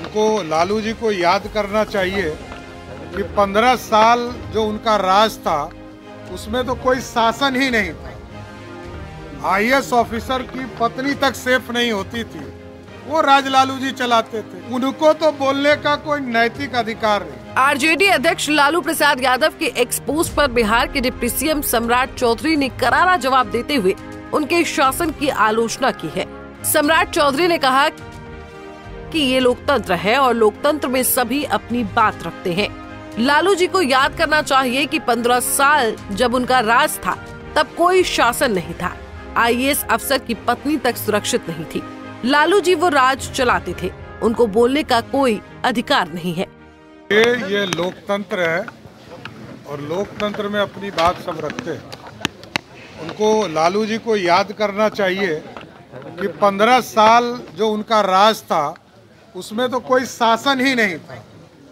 उनको लालू जी को याद करना चाहिए कि 15 साल जो उनका राज था उसमें तो कोई शासन ही नहीं था। आईएएस ऑफिसर की पत्नी तक सेफ नहीं होती थी, वो राज लालू जी चलाते थे। उनको तो बोलने का कोई नैतिक अधिकार नहीं। आरजेडी अध्यक्ष लालू प्रसाद यादव के एक्सपोज पर बिहार के डिप्टी सीएम सम्राट चौधरी ने करारा जवाब देते हुए उनके शासन की आलोचना की है। सम्राट चौधरी ने कहा कि ये लोकतंत्र है और लोकतंत्र में सभी अपनी बात रखते हैं। लालू जी को याद करना चाहिए कि 15 साल जब उनका राज था तब कोई शासन नहीं था। आईएएस अफसर की पत्नी तक सुरक्षित नहीं थी। लालू जी वो राज चलाते थे, उनको बोलने का कोई अधिकार नहीं है। ये लोकतंत्र है और लोकतंत्र में अपनी बात सब रखते हैं। उनको लालू जी को याद करना चाहिए कि 15 साल जो उनका राज था उसमें तो कोई शासन ही नहीं था।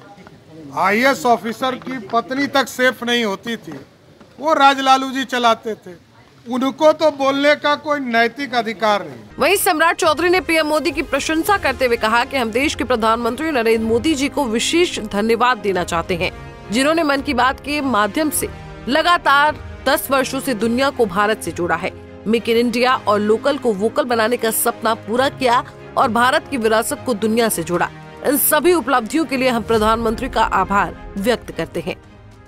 आईएएस ऑफिसर की पत्नी तक सेफ नहीं होती थी, वो राज लालू जी चलाते थे। उनको तो बोलने का कोई नैतिक अधिकार नहीं। वहीं सम्राट चौधरी ने पीएम मोदी की प्रशंसा करते हुए कहा कि हम देश के प्रधानमंत्री नरेंद्र मोदी जी को विशेष धन्यवाद देना चाहते हैं, जिन्होंने मन की बात के माध्यम से लगातार 10 वर्षों से दुनिया को भारत से जोड़ा है। मेक इन इंडिया और लोकल को वोकल बनाने का सपना पूरा किया और भारत की विरासत को दुनिया से जोड़ा। इन सभी उपलब्धियों के लिए हम प्रधानमंत्री का आभार व्यक्त करते हैं।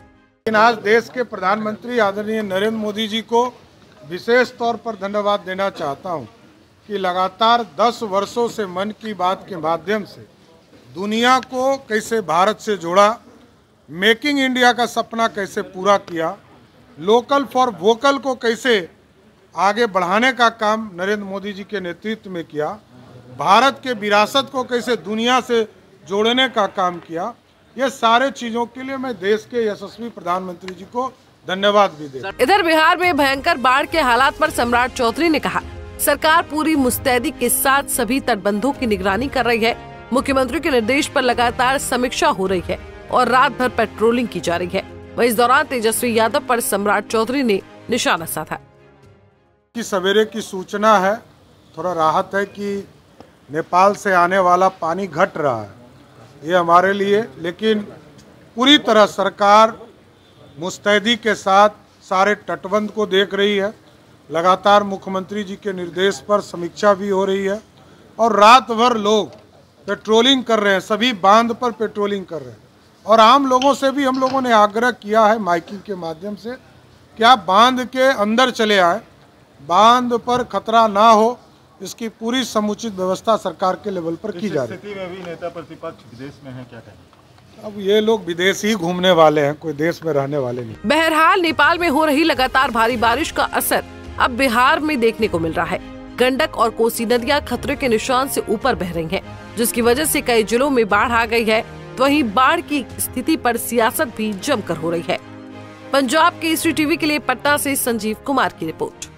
आज देश के प्रधानमंत्री आदरणीय नरेंद्र मोदी जी को विशेष तौर पर धन्यवाद देना चाहता हूं कि लगातार 10 वर्षों से मन की बात के माध्यम से दुनिया को कैसे भारत से जोड़ा, मेकिंग इंडिया का सपना कैसे पूरा किया, लोकल फॉर वोकल को कैसे आगे बढ़ाने का काम नरेंद्र मोदी जी के नेतृत्व में किया, भारत के विरासत को कैसे दुनिया से जोड़ने का काम किया। ये सारे चीजों के लिए मैं देश के यशस्वी प्रधानमंत्री जी को धन्यवाद भी दे। इधर बिहार में भयंकर बाढ़ के हालात पर सम्राट चौधरी ने कहा, सरकार पूरी मुस्तैदी के साथ सभी तटबंधों की निगरानी कर रही है। मुख्यमंत्री के निर्देश पर लगातार समीक्षा हो रही है और रात भर पेट्रोलिंग की जा रही है। वहीं इस दौरान तेजस्वी यादव पर सम्राट चौधरी ने निशाना साधा। कि सवेरे की सूचना है, थोड़ा राहत है कि नेपाल से आने वाला पानी घट रहा है, ये हमारे लिए, लेकिन पूरी तरह सरकार मुस्तैदी के साथ सारे तटबंध को देख रही है। लगातार मुख्यमंत्री जी के निर्देश पर समीक्षा भी हो रही है और रात भर लोग पेट्रोलिंग कर रहे हैं, सभी बांध पर पेट्रोलिंग कर रहे हैं। और आम लोगों से भी हम लोगों ने आग्रह किया है माइकिंग के माध्यम से कि आप बांध के अंदर चले आए, बांध पर खतरा ना हो, इसकी पूरी समुचित व्यवस्था सरकार के लेवल पर की जा रही है। स्थिति में भी नेता प्रतिपक्ष विदेश में है, क्या कहें? अब ये लोग विदेश ही घूमने वाले हैं, कोई देश में रहने वाले नहीं। बहरहाल नेपाल में हो रही लगातार भारी बारिश का असर अब बिहार में देखने को मिल रहा है। गंडक और कोसी नदियां खतरे के निशान से ऊपर बह रही हैं, जिसकी वजह से कई जिलों में बाढ़ आ गई है। वहीं बाढ़ की स्थिति पर सियासत भी जमकर हो रही है। पंजाब केसरी टीवी के लिए पटना से संजीव कुमार की रिपोर्ट।